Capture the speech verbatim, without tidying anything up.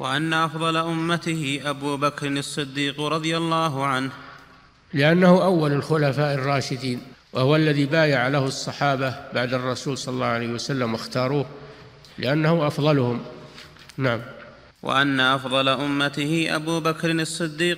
وأن أفضل أمته أبو بكر الصديق رضي الله عنه، لأنه أول الخلفاء الراشدين، وهو الذي بايع له الصحابة بعد الرسول صلى الله عليه وسلم واختاروه لأنه أفضلهم. نعم. وأن أفضل أمته أبو بكر الصديق